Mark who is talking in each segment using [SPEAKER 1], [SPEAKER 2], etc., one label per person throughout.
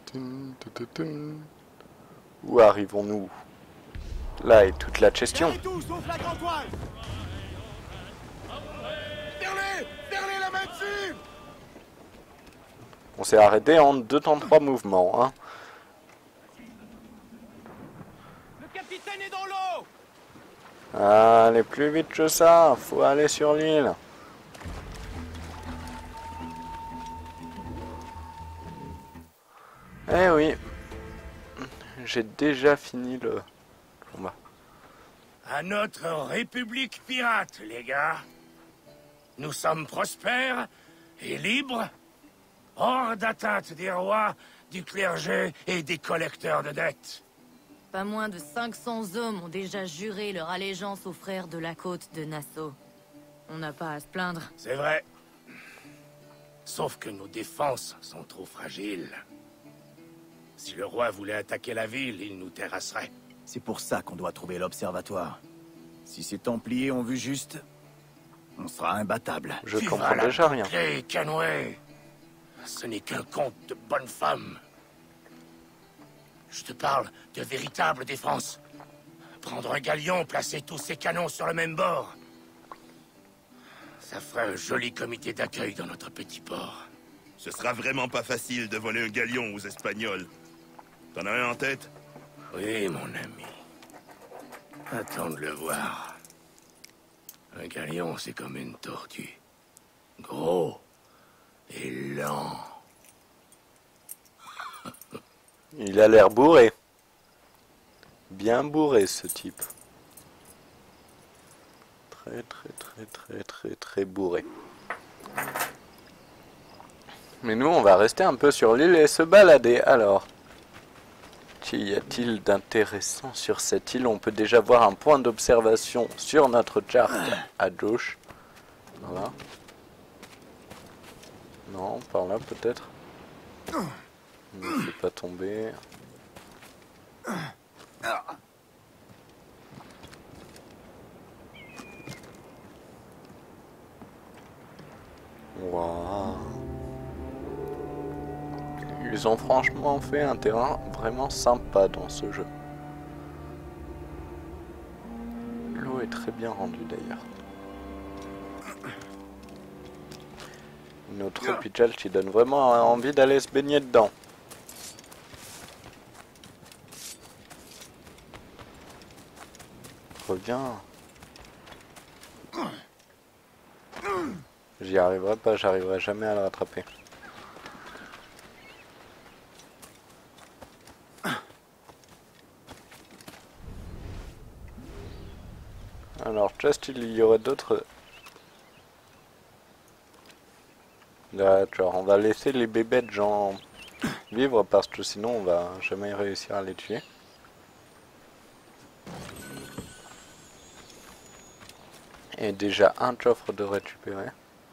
[SPEAKER 1] Où arrivons-nous? Là est toute la question.
[SPEAKER 2] Tout, sauf la grande toile. Ferlez la main dessus.
[SPEAKER 1] On s'est arrêté en 2 temps 3 mouvements, hein.
[SPEAKER 2] Le capitaine est dans l'eau.
[SPEAKER 1] Allez plus vite que ça, faut aller sur l'île. Eh oui, j'ai déjà fini le combat.
[SPEAKER 3] À notre république pirate, les gars. Nous sommes prospères et libres, hors d'atteinte des rois, du clergé et des collecteurs de dettes.
[SPEAKER 4] Pas moins de 500 hommes ont déjà juré leur allégeance aux frères de la côte de Nassau. On n'a pas à se plaindre.
[SPEAKER 3] C'est vrai. Sauf que nos défenses sont trop fragiles. Si le roi voulait attaquer la ville, il nous terrasserait.
[SPEAKER 5] C'est pour ça qu'on doit trouver l'observatoire. Si ces Templiers ont vu juste, on sera imbattable.
[SPEAKER 1] Je
[SPEAKER 3] Vive
[SPEAKER 1] comprends
[SPEAKER 3] la
[SPEAKER 1] déjà rien.
[SPEAKER 3] bouclée, Canway. Ce n'est qu'un conte de bonne femme. Je te parle de véritable défense. Prendre un galion, placer tous ses canons sur le même bord. Ça ferait un joli comité d'accueil dans notre petit port.
[SPEAKER 6] Ce sera vraiment pas facile de voler un galion aux Espagnols. T'en as un en tête?
[SPEAKER 3] Oui, mon ami. Attends de le voir. Un galion, c'est comme une tortue. Gros et lent.
[SPEAKER 1] Il a l'air bourré. Bien bourré ce type. Très bourré. Mais nous on va rester un peu sur l'île et se balader alors. Qu'y a-t-il d'intéressant sur cette île? On peut déjà voir un point d'observation sur notre carte à gauche. Voilà. Non, par là peut-être. Ne fait pas tomber. Waouh. Ils ont franchement fait un terrain vraiment sympa dans ce jeu. L'eau est très bien rendue d'ailleurs. Notre hôpital qui donne vraiment envie d'aller se baigner dedans. Reviens. J'y arriverai pas, j'arriverai jamais à le rattraper. Alors, just il y aurait d'autres... D'accord, on va laisser les bébêtes gens vivre parce que sinon on va jamais réussir à les tuer. Et déjà un coffre de récupérer.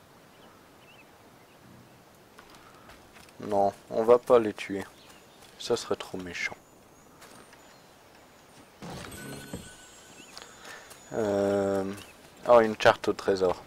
[SPEAKER 1] Non, on va pas les tuer. Ça serait trop méchant. Oh, une carte au trésor.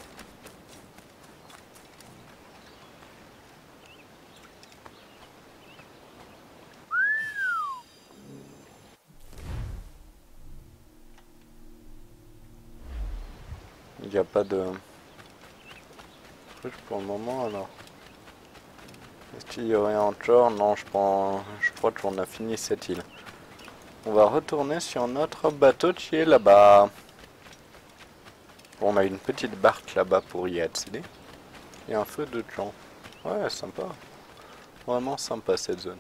[SPEAKER 1] Il n'y a pas de truc pour le moment alors. Est-ce qu'il y aurait encore? Non, je crois qu'on a fini cette île. On va retourner sur notre bateau qui est là-bas. Bon, on a une petite barque là-bas pour y accéder. Et un feu de camp. Ouais, sympa. Vraiment sympa cette zone.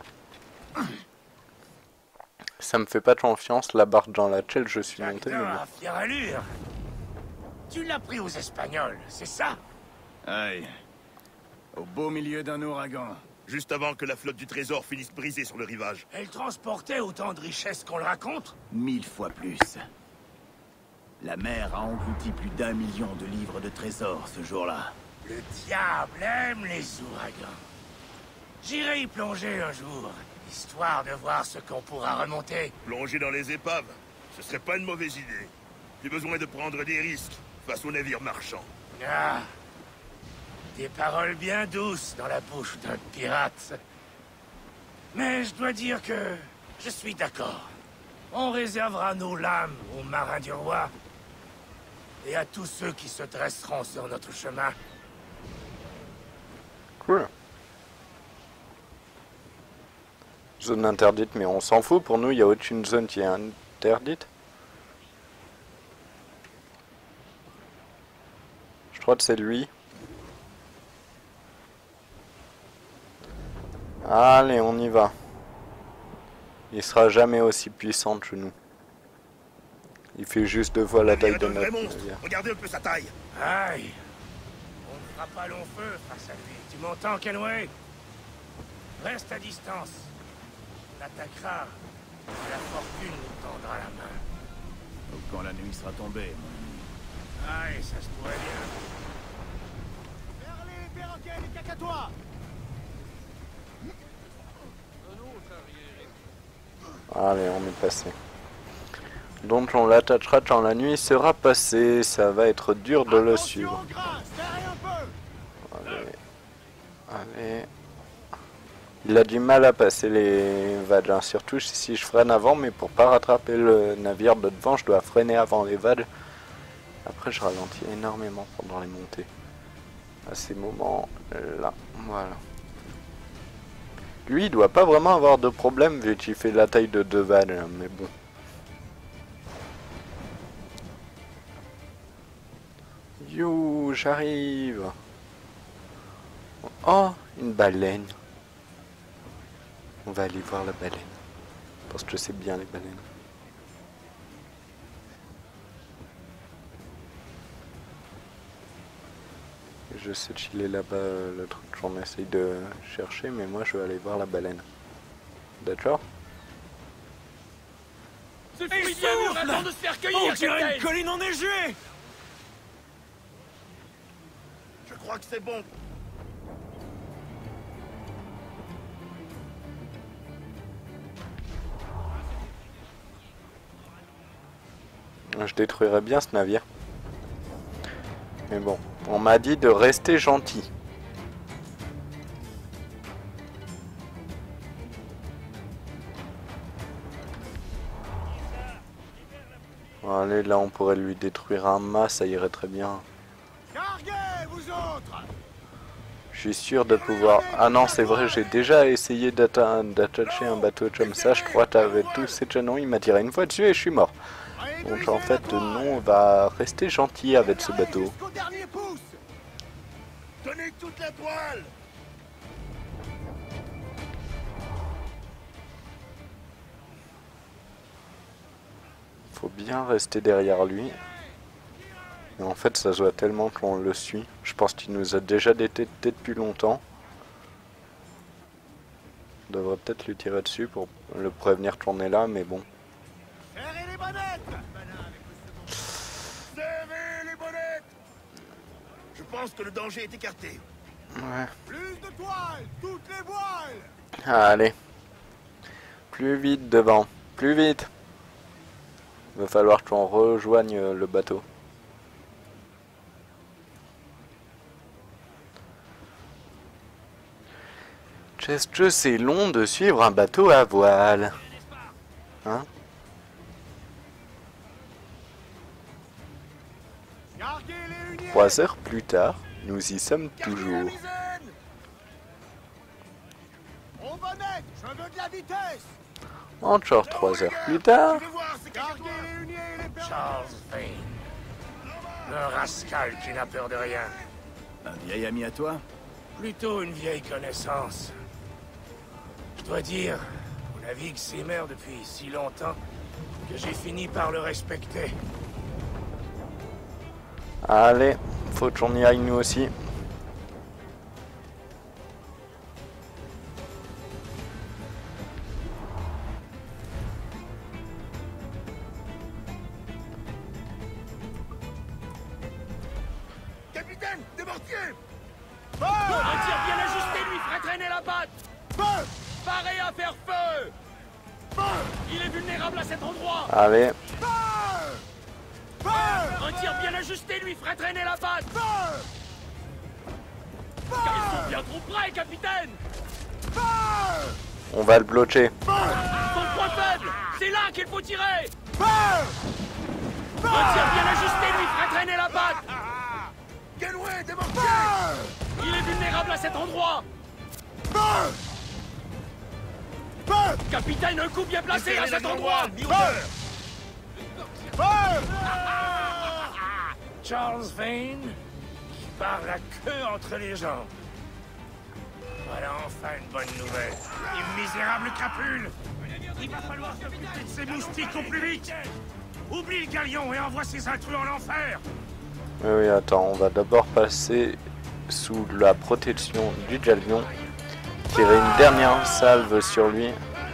[SPEAKER 1] Ça me fait pas de confiance la barque dans laquelle je suis monté. Mais bon.
[SPEAKER 3] À fière allure. Tu l'as pris aux Espagnols, c'est ça?
[SPEAKER 5] Aïe. Au beau milieu d'un ouragan.
[SPEAKER 6] Juste avant que la flotte du trésor finisse brisée sur le rivage.
[SPEAKER 3] Elle transportait autant de richesses qu'on le raconte?
[SPEAKER 5] 1000 fois plus. La mer a englouti plus d'1 million de livres de trésors ce jour-là.
[SPEAKER 3] Le diable aime les ouragans. J'irai y plonger un jour, histoire de voir ce qu'on pourra remonter.
[SPEAKER 6] Plonger dans les épaves, ce serait pas une mauvaise idée. J'ai besoin de prendre des risques face aux navires marchands.
[SPEAKER 3] Ah, des paroles bien douces dans la bouche d'un pirate. Mais je dois dire que je suis d'accord. On réservera nos lames aux marins du roi et à tous ceux qui se dresseront sur notre chemin.
[SPEAKER 1] Cool. Zone interdite, mais on s'en fout. Pour nous, il y a aucune zone qui est interdite. Je crois que c'est lui. Allez, on y va. Il sera jamais aussi puissant que nous. Il fait juste 2 fois la taille de notre navire.
[SPEAKER 6] Regardez un peu sa taille.
[SPEAKER 3] Aïe! On ne fera pas long feu face à lui. Tu m'entends, Kenway? Reste à distance. On attaquera. Et la fortune nous tendra la main.
[SPEAKER 5] Donc quand la nuit sera tombée.
[SPEAKER 3] Aïe, ça se pourrait bien.
[SPEAKER 2] Vers les perroquets, les cacatois.
[SPEAKER 1] Allez, on est passé. Donc on l'attachera quand la nuit sera passée. Ça va être dur de le suivre. Allez. Allez. Il a du mal à passer les vagues, hein. Surtout si je freine avant, mais pour pas rattraper le navire de devant, je dois freiner avant les vagues. Après, je ralentis énormément pendant les montées. À ces moments-là, voilà. Lui, il doit pas vraiment avoir de problème vu qu'il fait la taille de 2 vagues, hein, mais bon. Yo, j'arrive. Oh, une baleine. On va aller voir la baleine. Parce que je sais bien les baleines. Je sais qu'il est là-bas, le truc qu'on essaye de chercher, mais moi je vais aller voir la baleine. D'accord?
[SPEAKER 2] C'est fruit bien, on attend de se faire cueillir,
[SPEAKER 5] On dirait une colline enneigée!
[SPEAKER 6] Je crois que c'est bon.
[SPEAKER 1] Je détruirais bien ce navire. Mais bon, on m'a dit de rester gentil. Allez, là on pourrait lui détruire un mât, ça irait très bien.
[SPEAKER 2] Carguez, vous autres.
[SPEAKER 1] Je suis sûr de pouvoir... Ah non, c'est vrai, j'ai déjà essayé d'attacher un bateau comme ça, je crois qu'avec tous ces canons, il m'a tiré une fois dessus et je suis mort. Donc en fait, non, on va rester gentil avec ce bateau.
[SPEAKER 2] Jusqu'au dernier pouce.
[SPEAKER 6] Tenez toute la toile.
[SPEAKER 1] Faut bien rester derrière lui. Et en fait, ça se voit tellement qu'on le suit. Je pense qu'il nous a déjà détecté depuis longtemps. On devrait peut-être lui tirer dessus pour le prévenir qu'on est là, mais bon.
[SPEAKER 2] Serrez les bonnettes.
[SPEAKER 6] Serrez les bonnettes. Je pense que le danger est écarté.
[SPEAKER 1] Ouais.
[SPEAKER 2] Plus de toiles, toutes les voiles.
[SPEAKER 1] Allez. Plus vite devant. Plus vite. Il va falloir qu'on rejoigne le bateau. Qu'est-ce que c'est long de suivre un bateau à voile. Hein?
[SPEAKER 2] Carguez les huniers.
[SPEAKER 1] 3 heures plus tard, nous y sommes toujours.
[SPEAKER 2] Aux bonnettes, je veux de la vitesse.
[SPEAKER 1] Encore 3 heures plus tard.
[SPEAKER 6] Je veux voir ces
[SPEAKER 2] Carguez
[SPEAKER 6] cacatois.
[SPEAKER 2] les huniers et les perroquets.
[SPEAKER 3] Charles Vane. Le rascal qui n'a peur de rien.
[SPEAKER 5] Un vieil ami à toi?
[SPEAKER 3] Plutôt une vieille connaissance. Je dois dire, on navigue ces mers depuis si longtemps que j'ai fini par le respecter.
[SPEAKER 1] Allez, faut qu'on y aille nous aussi.
[SPEAKER 6] Capitaine, des mortiers.
[SPEAKER 2] Un
[SPEAKER 7] tir bien ajusté lui ferait traîner la patte.
[SPEAKER 2] Feu.
[SPEAKER 7] Paré à faire feu. Il est vulnérable à cet endroit.
[SPEAKER 1] Allez,
[SPEAKER 7] Un tir bien ajusté lui ferait traîner la patte. Ils sont bien trop près, capitaine.
[SPEAKER 1] On va le bloquer.
[SPEAKER 7] Son point faible! C'est là qu'il faut tirer! Le tir bien ajusté lui ferait traîner la batte!
[SPEAKER 6] Kenway, démorqué!
[SPEAKER 7] Il est vulnérable à cet endroit! Capitaine, un coup bien placé à cet endroit!
[SPEAKER 3] Charles Vane, qui part la queue entre les jambes. Voilà enfin une bonne nouvelle. Les misérables crapules! Il va falloir s'occuper de ces moustiques au plus vite! Oublie le galion et envoie ces intrus en enfer!
[SPEAKER 1] Oui, attends, on va d'abord passer sous la protection du galion. Tirer une dernière salve sur lui.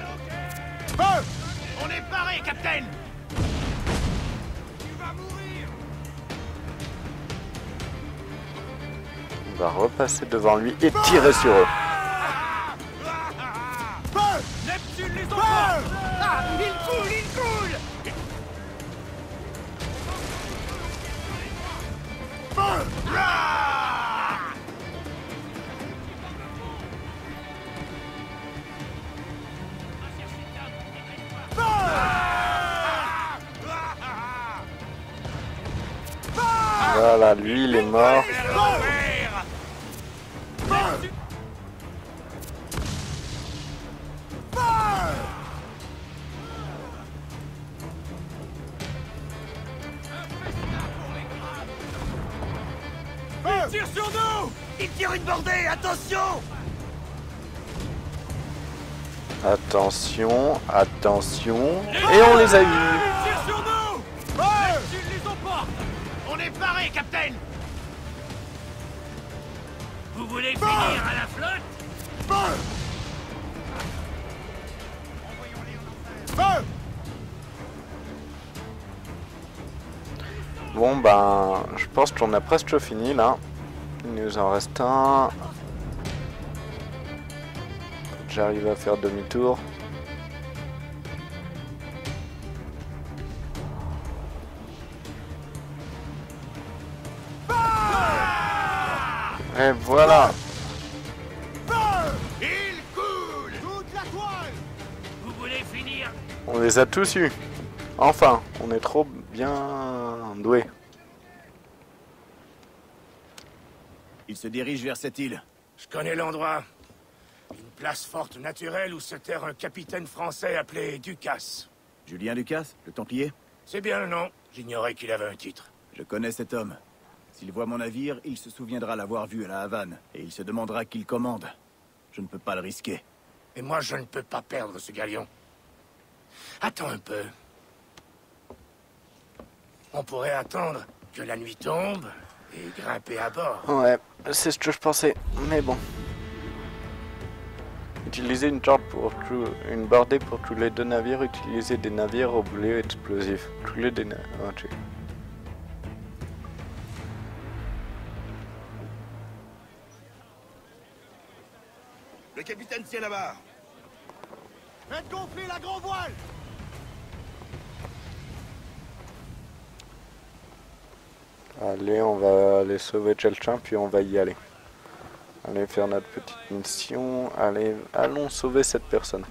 [SPEAKER 7] On est paré, capitaine!
[SPEAKER 1] On va repasser devant lui et tirer sur eux.
[SPEAKER 7] Neptune les envoie! Ah, il coule, il coule!
[SPEAKER 1] Voilà, lui il est mort.
[SPEAKER 7] Il tire sur nous! Il tire une bordée, attention!
[SPEAKER 1] Attention, attention. Et on les a eus.
[SPEAKER 7] Il tire sur nous! Neptune les emporte! On est paré, capitaine!
[SPEAKER 3] Vous voulez finir à la flotte?
[SPEAKER 1] Bon ben, je pense qu'on a presque fini là. Il nous en reste un. J'arrive à faire demi-tour. Et voilà.
[SPEAKER 7] Il coule! Toute la toile!
[SPEAKER 3] Vous voulez finir?
[SPEAKER 1] On les a tous eus. Enfin, on est trop bien doués.
[SPEAKER 5] Il se dirige vers cette île.
[SPEAKER 3] Je connais l'endroit. Une place forte naturelle où se terre un capitaine français appelé Ducasse.
[SPEAKER 5] Julien Ducasse, le Templier?
[SPEAKER 3] C'est bien le nom. J'ignorais qu'il avait un titre.
[SPEAKER 5] Je connais cet homme. S'il voit mon navire, il se souviendra l'avoir vu à la Havane, et il se demandera qui le commande. Je ne peux pas le risquer.
[SPEAKER 3] Et moi, je ne peux pas perdre ce galion. Attends un peu. On pourrait attendre que la nuit tombe et grimper à bord.
[SPEAKER 1] Ouais, c'est ce que je pensais. Mais bon. Utiliser une corde pour une bordée pour tous les deux navires. Utiliser des navires au boulet explosif. Tous les deux navires. Ok.
[SPEAKER 6] Le capitaine tient là-bas.
[SPEAKER 2] Faites gonfler la grand voile!
[SPEAKER 1] Allez, on va aller sauver quelqu'un, puis on va y aller. Allez faire notre petite mission. Allez, allons sauver cette personne.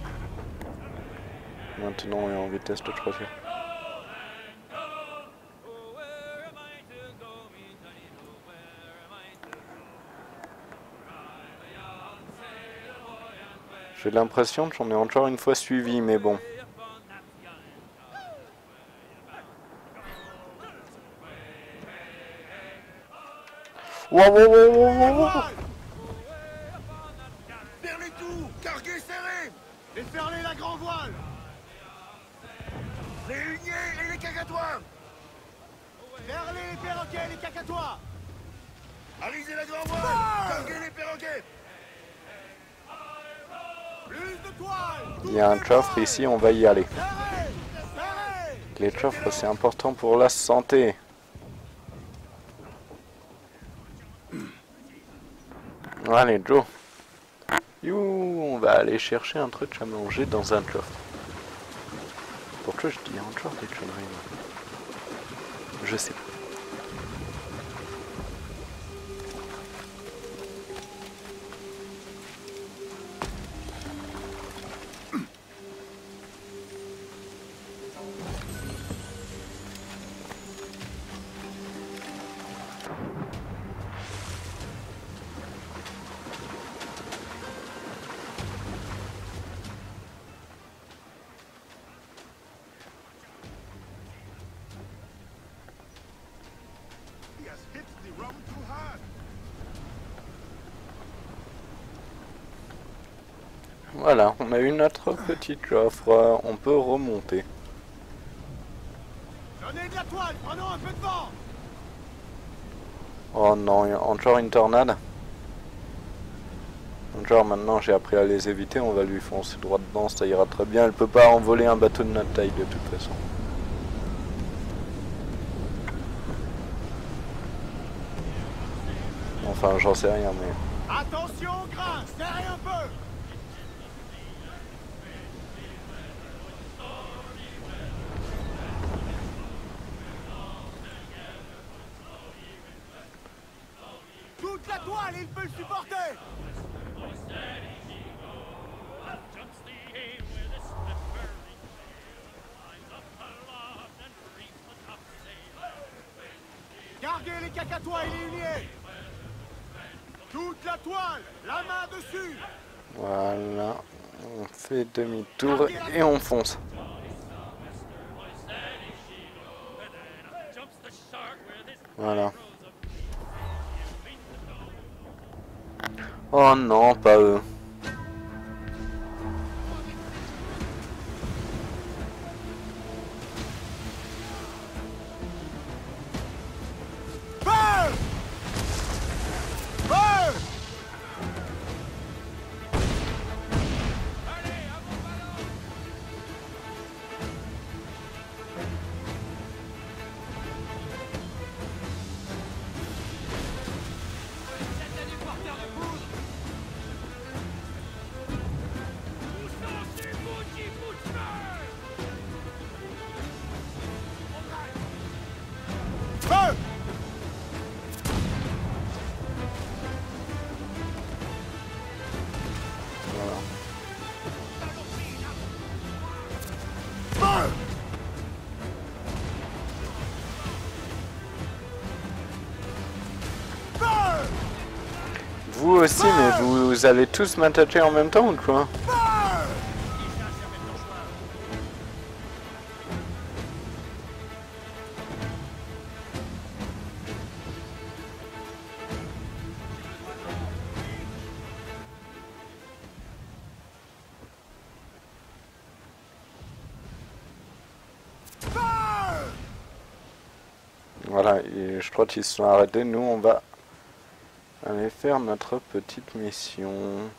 [SPEAKER 1] Maintenant, on est en vitesse de 3. J'ai l'impression qu'on est encore une fois suivi, mais bon. Wow, wow, wow, wow, wow.
[SPEAKER 6] Vers les tours, carguez serré.
[SPEAKER 2] Déferlez la grand voile!
[SPEAKER 6] Les huniers et les cacatois.
[SPEAKER 2] Ferlez les perroquets et les cacatois!
[SPEAKER 6] Arisez la grand voile. Carguez les perroquets.
[SPEAKER 2] Plus de toile!
[SPEAKER 1] Il y a un coffre ici, on va y aller.
[SPEAKER 2] Serrez! Serrez!
[SPEAKER 1] Les coffres, c'est important pour la santé. Allez, Joe. You, on va aller chercher un truc à manger dans un coffre. Pourquoi je dis encore des conneries, moi? Je sais pas. Voilà, on a eu notre petite coffre. On peut remonter.
[SPEAKER 2] Donnez de la toile, prenons un peu de vent.
[SPEAKER 1] Oh non, encore une tornade. Genre maintenant j'ai appris à les éviter, on va lui foncer droit dedans, ça ira très bien. Elle peut pas envoler un bateau de notre taille de toute façon. Enfin j'en sais rien mais...
[SPEAKER 2] Attention, grince, serrez un peu. Toute la toile, il peut le supporter. Carguez les cacatois et les huniers. Toute la toile, la main dessus.
[SPEAKER 1] Voilà, on fait demi-tour et on fonce. Voilà. Oh non, pas eux.
[SPEAKER 2] Feu! Feu! Feu!
[SPEAKER 1] Voilà.
[SPEAKER 2] Feu! Feu!
[SPEAKER 1] Vous aussi, mais vous allez tous m'attaquer en même temps ou quoi? Voilà, et je crois qu'ils se sont arrêtés. Nous, on va aller faire notre petite mission.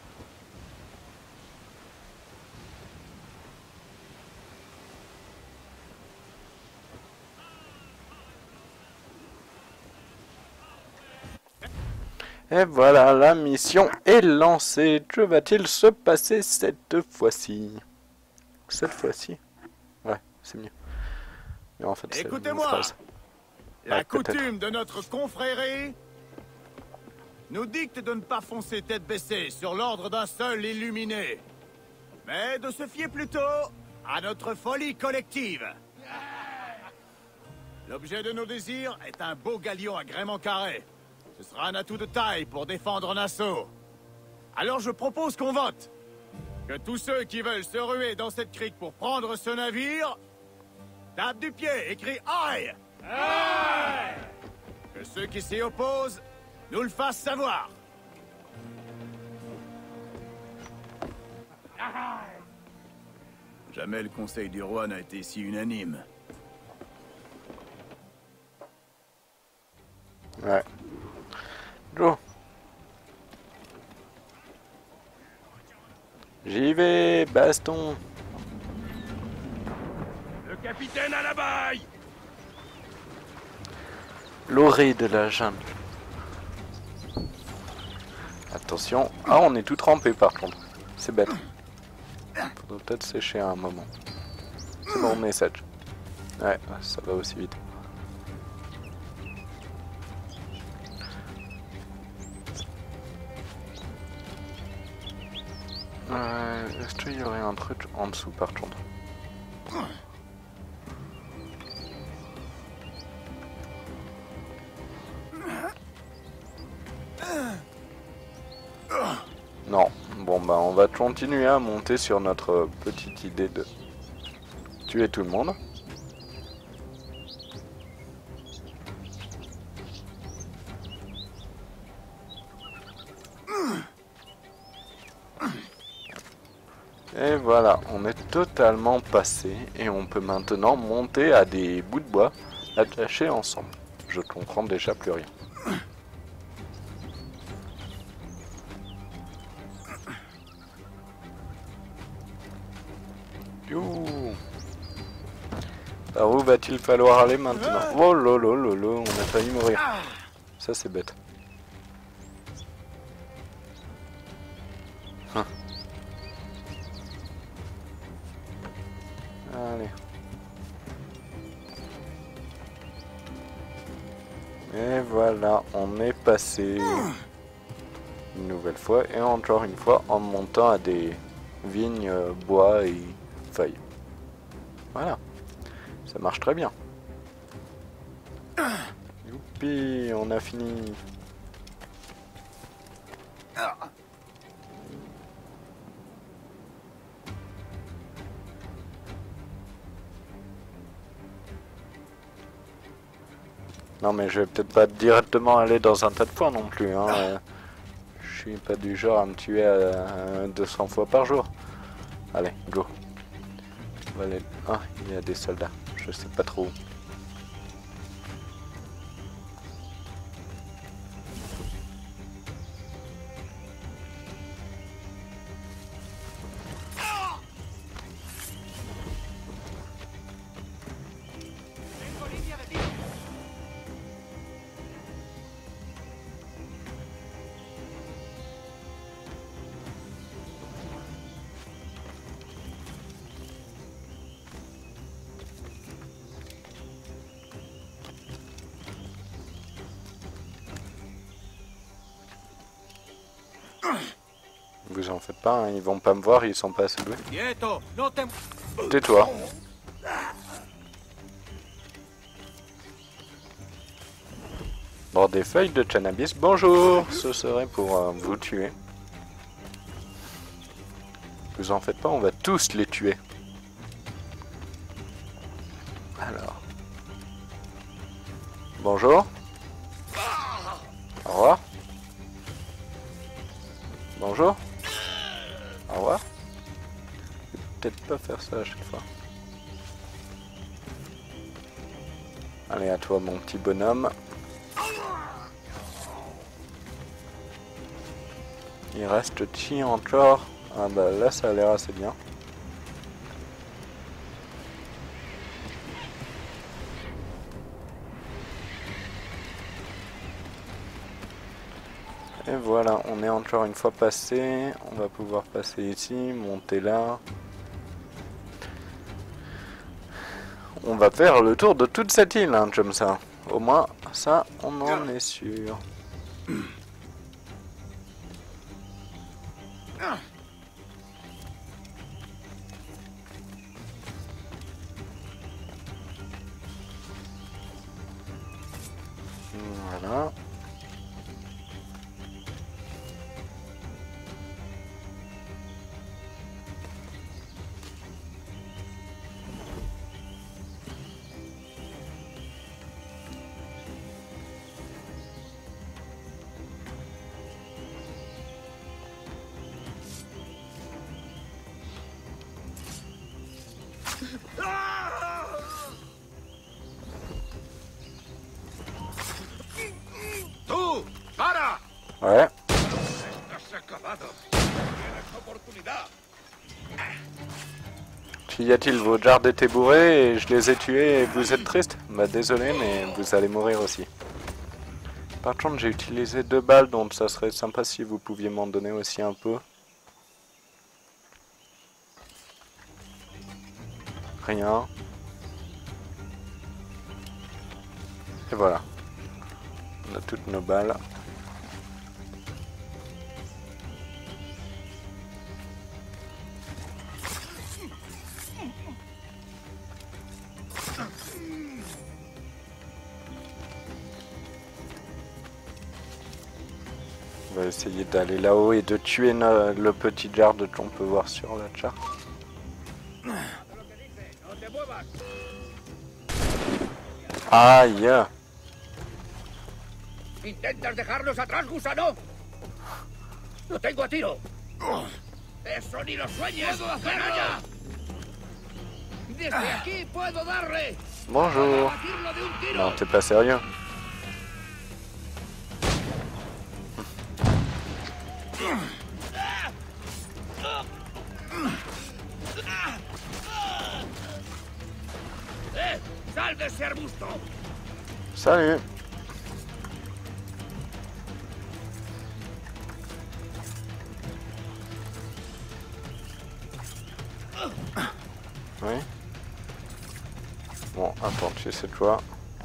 [SPEAKER 1] Et voilà, la mission est lancée. Que va-t-il se passer cette fois-ci? Cette fois-ci? Ouais, c'est mieux. Mais en fait, c'est une
[SPEAKER 2] Écoutez-moi.
[SPEAKER 1] phrase.
[SPEAKER 2] La
[SPEAKER 1] Ouais, peut-être.
[SPEAKER 2] coutume de notre confrérie nous dicte de ne pas foncer tête baissée sur l'ordre d'un seul illuminé, mais de se fier plutôt à notre folie collective. L'objet de nos désirs est un beau galion à gréement carré. Ce sera un atout de taille pour défendre Nassau. Alors je propose qu'on vote. Que tous ceux qui veulent se ruer dans cette crique pour prendre ce navire tapent du pied et crient aïe! Que ceux qui s'y opposent nous le fassent savoir.
[SPEAKER 5] Jamais le conseil du roi n'a été si unanime.
[SPEAKER 1] Ouais. Go. J'y vais, baston.
[SPEAKER 3] Le capitaine à la baille!
[SPEAKER 1] L'orée de la jungle. Attention. Ah, on est tout trempé par contre. C'est bête. Faudrait peut-être sécher à un moment. C'est mon message. Ouais, ça va aussi vite. Est-ce qu'il y aurait un truc en dessous par contre? Non. Bon bah on va continuer à monter sur notre petite idée de tuer tout le monde. Et voilà, on est totalement passé et on peut maintenant monter à des bouts de bois attachés ensemble. Je comprends déjà plus rien. Youhou. Par où va-t-il falloir aller maintenant? Oh lolo lolo, on a failli mourir. Ça c'est bête. Allez. Et voilà, on est passé une nouvelle fois et encore une fois en montant à des vignes, bois et feuilles. Voilà, ça marche très bien. Youpi, on a fini. Non mais je vais peut-être pas directement aller dans un tas de foin non plus, hein. Je suis pas du genre à me tuer à 200 fois par jour. Allez, go. On va aller... Ah, il y a des soldats, je sais pas trop où. Vous en faites pas, hein, ils vont pas me voir, ils sont pas assez doués. Tais-toi. Bon, des feuilles de cannabis, bonjour. Ce serait pour vous tuer. Vous en faites pas, on va tous les tuer. Alors. Bonjour. Au revoir. Bonjour. Au revoir. Je vais peut-être pas faire ça à chaque fois. Allez, à toi, mon petit bonhomme. Il reste qui encore? Ah bah là, ça a l'air assez bien. Et voilà, on est encore une fois passé. On va pouvoir passer ici, monter là. On va faire le tour de toute cette île, hein, comme ça. Au moins, ça, on en est sûr. Voilà. Ouais. Qu'y a-t-il? Vos jarres étaient bourrées et je les ai tués et vous êtes triste? Bah désolé, mais vous allez mourir aussi. Par contre, j'ai utilisé 2 balles, donc ça serait sympa si vous pouviez m'en donner aussi un peu. Rien. Et voilà. On a toutes nos balles. On va essayer d'aller là-haut et de tuer le petit garde qu'on peut voir sur la charte. Aïe!
[SPEAKER 7] ¿Intentas dejarnos atrás, gusano? ¡No tengo a tiro! ¡Eso ni lo sueñes! ¡Canalla! ¡Desde aquí puedo darle!
[SPEAKER 1] Bonjour.
[SPEAKER 7] ¡Batirlo de un tiro!
[SPEAKER 1] Non, t'es pas sérieux.
[SPEAKER 7] ¡Sal de ese arbusto!
[SPEAKER 1] Salut. Oui. Bon, attends, tu sais quoi.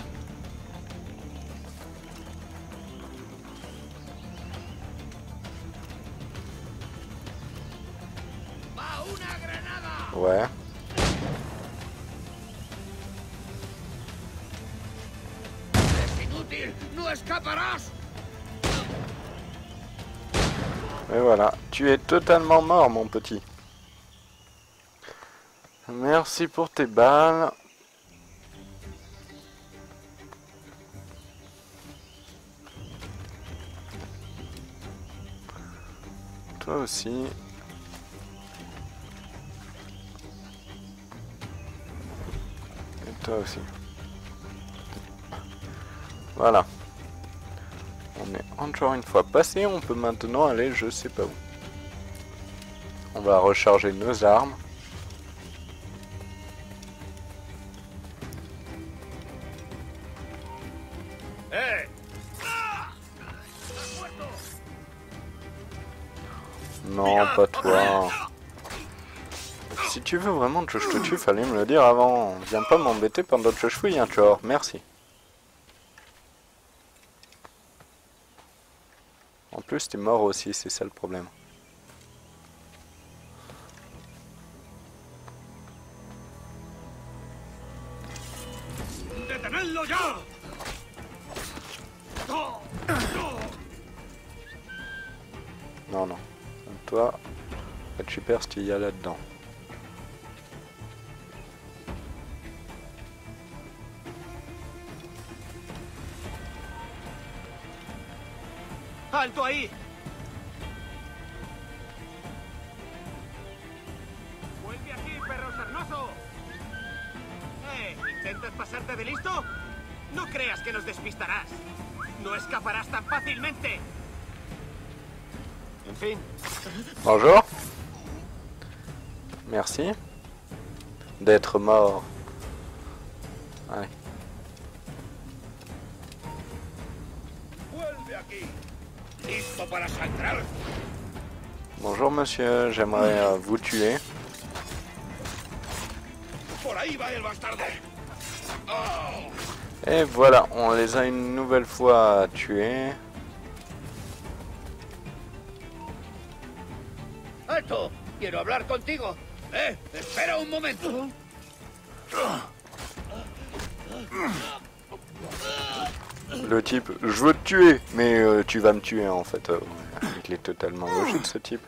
[SPEAKER 7] ¡Va una granada!
[SPEAKER 1] Ouais.
[SPEAKER 7] ¡Es inútil! ¡No escaparás!
[SPEAKER 1] Et voilà, tu es totalement mort, mon petit. Merci pour tes balles. Toi aussi. Et toi aussi. Voilà. On est encore une fois passé, on peut maintenant aller je sais pas où. On va recharger nos armes.
[SPEAKER 7] ¡Eh!
[SPEAKER 1] Non, pas toi. Si tu veux vraiment que je te tue, fallait me le dire avant. Viens pas m'embêter pendant que je fouille, hein, tu vois. Merci. En plus, t'es mort aussi, c'est ça le problème.
[SPEAKER 7] ¡Detenedlo ya!
[SPEAKER 1] Non, non. Toi, être super ce qu'il y a là-dedans.
[SPEAKER 7] ¡Alto ahí! ¡Vuelve aquí, perro sarnoso! ¿Intentas pasarte de listo? No creas que nos despistarás. No escaparás tan fácilmente. En fin.
[SPEAKER 1] Bonjour. Merci. D'être mort. Allez.
[SPEAKER 7] ¡Vuelve aquí! ¿Listo para sangrar?
[SPEAKER 1] Bonjour monsieur, j'aimerais vous tuer.
[SPEAKER 7] ¡Por ahí va el bastardo! ¡Oh!
[SPEAKER 1] Et voilà, on les a une nouvelle fois tués.
[SPEAKER 7] ¡Alto! ¡Quiero hablar contigo! ¡Espera un momento!
[SPEAKER 1] Le type, je veux te tuer, mais tu vas me tuer en fait. Il est totalement logique ce type.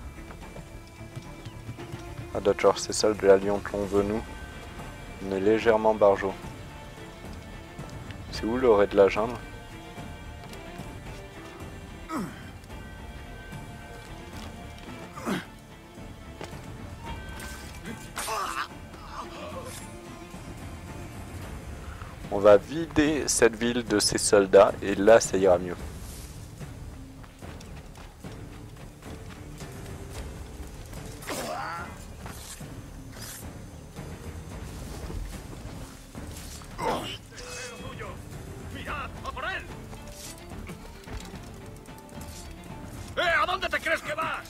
[SPEAKER 1] Ah d'accord, c'est ça le galion que l'on veut nous. On est légèrement barjot. C'est où le raid de la jungle? On va vider cette ville de ses soldats et là ça ira mieux.
[SPEAKER 7] ¿A dónde te crees que vas?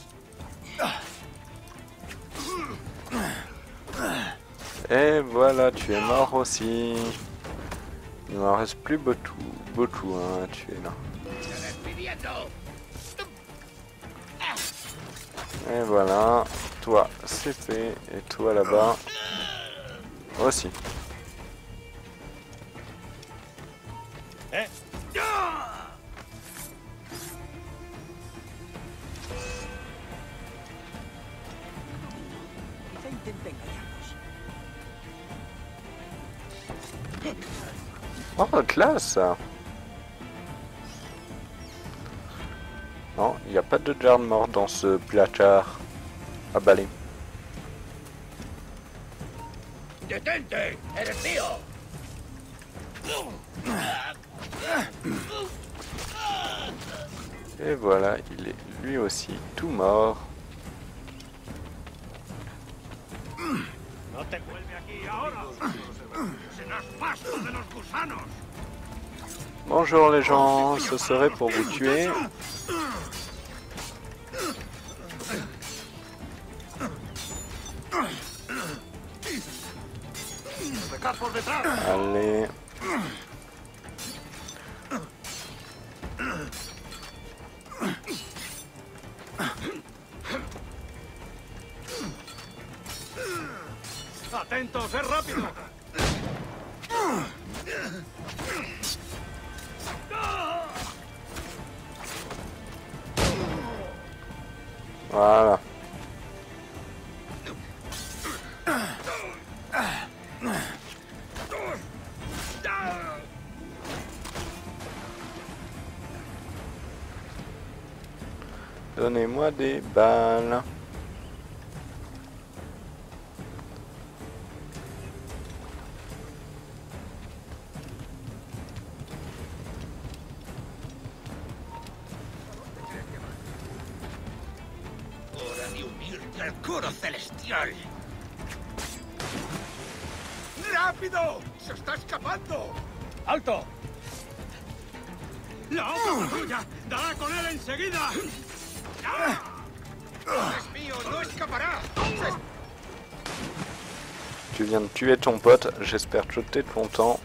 [SPEAKER 1] Et voilà, tu es mort aussi. Il m'en reste plus beaucoup hein, tu es là. Et voilà, toi c'est fait, et toi là-bas aussi. Oh, classe! Non, il n'y a pas de garde mort dans ce placard. Ah bah allez.
[SPEAKER 3] Detente, eres mío.
[SPEAKER 1] Et voilà, il est lui aussi tout mort.
[SPEAKER 3] No te vuelve aquí ahora. Serás pasto de los gusanos.
[SPEAKER 1] Bonjour les gens, ce serait pour vous tuer. Allez.
[SPEAKER 7] ¡Atentos, es rápido!
[SPEAKER 1] Voilà. Donnez-moi des balles.
[SPEAKER 3] Hora de unirte al coro celestial. ¡Rápido! ¡Se está escapando!
[SPEAKER 7] ¡Alto! ¡La otra patrulla! ¡Dará con él enseguida!
[SPEAKER 3] ¡Es mío! ¡No escapará!
[SPEAKER 1] Tu viens de tuer ton pote, j'espère que je t'ai content.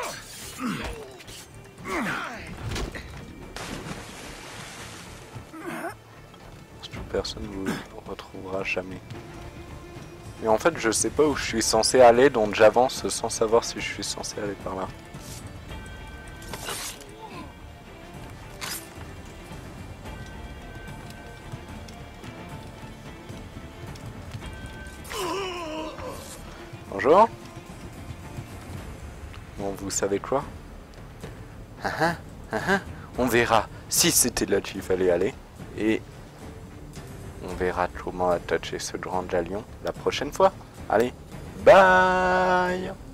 [SPEAKER 1] Surtout personne ne vous retrouvera jamais. Mais en fait je sais pas où je suis censé aller, donc j'avance sans savoir si je suis censé aller par là. Bonjour. Bon, vous savez quoi? On verra si c'était là qu'il fallait aller. Et on verra comment attacher ce grand galion la prochaine fois. Allez, bye!